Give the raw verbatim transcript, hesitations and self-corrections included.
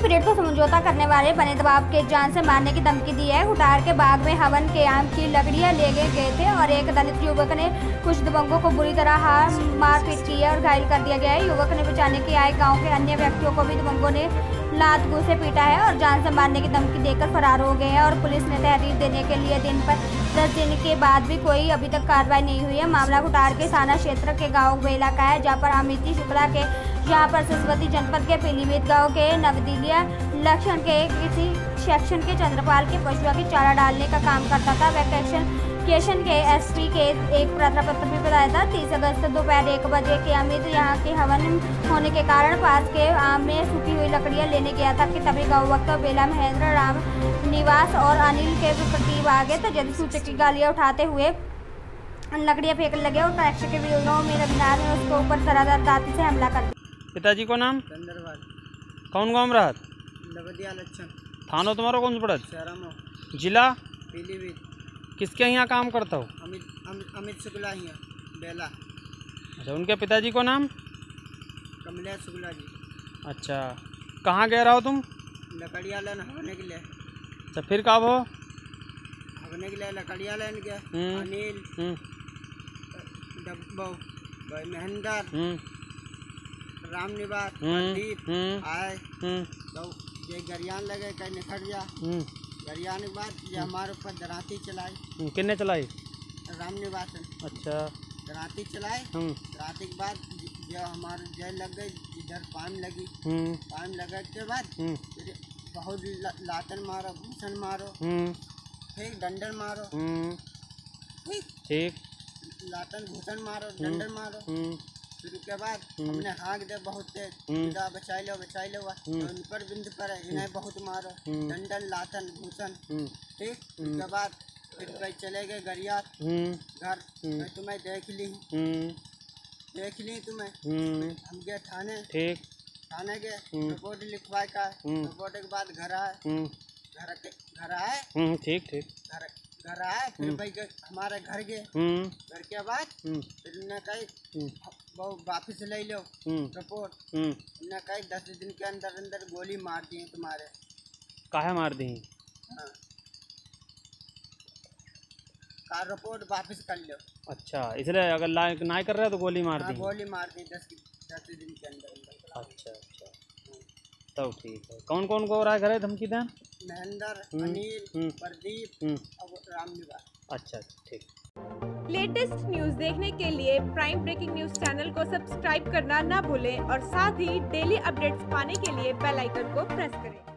पीड़ित को समझौता करने वाले बने दबाव के जान से मारने की धमकी दी है। हुटार के बाग में हवन के आम की लकड़ियां ले गए थे और एक दलित युवक ने कुछ दबंगों को बुरी तरह हार मारपीट की है और घायल कर दिया गया है। युवक ने बचाने के आए गांव के अन्य व्यक्तियों को भी दबंगों ने लात गू से पीटा है और जान से मारने की धमकी देकर फरार हो गए हैं और पुलिस ने तहरीर देने के लिए दिन पर दस दिन के बाद भी कोई अभी तक कार्रवाई नहीं हुई है। मामला हुटार के थाना क्षेत्र के गाँव बेला का है, जहाँ पर अमित शुक्ला के जहाँ पर सरस्वती जनपद के पीलीभीत गांव के नवदिलिया लक्षण के किसी सेक्शन के चंद्रपाल के पशुओं की चारा डालने का काम करता था। वैकेशन केशन के एसपी के एक पत्र भी बताया था। तीस अगस्त दोपहर एक बजे के अमित यहाँ के हवन होने के कारण पास के आम में सूखी हुई लकड़ियाँ लेने गया था कि तभी गाँव वक्त बेला महेंद्र राम निवास और अनिल के प्रति आ गए तो जल्द सूचक की गालियाँ उठाते हुए लकड़ियाँ फेंकने लगे और कनेक्शन के विरोध में रविनाथ ने उसके ऊपर सरासर दांती से हमला कर दिया। पिताजी को नाम चंद्रपाल। कौन गाँव में रहा? नवदिया लक्षण। थाना तुम्हारा कौन सा पड़त? शहरा जिला पीलीभीत। किसके यहाँ काम करता हो? अमित अमित, अमित शुक्ला ही बेला। अच्छा, उनके पिताजी को नाम? कमलेश शुक्ला जी। अच्छा, कहाँ गए रहो तुम? लकड़ियाँ लेने हवने के लिए। अच्छा, फिर कब हो? हवने के लिए लकड़ियाँ लेने गए। अनिल डब्बो महेंद्र राम निवास प्रदीप आए तो ये गरियान लगे कहीं निखट गया। गरियान के बाद ये हमारे ऊपर दराती चलाई। किन्ने चलाई? राम निवास। अच्छा, दराती चलाई। दराती के बाद जो हमारे जेल लग गई, इधर पाम लगी। पाम लगने के बाद फिर बहुत लातन मारो, भूषण मारो, ठीक डंडर मारो, ठीक ठीक लातन भूषण मारो, डंडर मारो। फिर उसके बाद हमने हाँक दे बहुत तेज, बचाई लो बचाई लो उन पर बिंद पर इन्हें बहुत मारो, डंडन लातन भूषण। ठीक, उसके बाद फिर भाई चले गए गरिया घर। मैं तुम्हें देख ली देख ली तुम्हें हम गए थाने। ठीक, थाने गए रिपोर्ट लिखवाए का। रिपोर्ट के बाद घर आए। घर घर आए ठीक ठीक घर घर आए फिर भाई हमारे घर गए। घर के बाद फिर उन्होंने कही वो वापिस ले लो रिपोर्ट। उन्होंने कही दस दिन के अंदर अंदर गोली मार दी तुम्हारे। काहे मार दी? हाँ, कार रिपोर्ट वापिस कर लो। अच्छा, इसलिए अगर लाइक ना कर रहे तो गोली मार दी? गोली मार दी दस दस दिन के अंदर अंदर। अच्छा अच्छा, तो ठीक है। कौन कौन को रहा है घर धमकी दें? महेंद्र, अनिल, प्रदीप और राम निवास। अच्छा ठीक। लेटेस्ट न्यूज देखने के लिए प्राइम ब्रेकिंग न्यूज चैनल को सब्सक्राइब करना ना भूलें और साथ ही डेली अपडेट्स पाने के लिए बेल आइकन को प्रेस करें।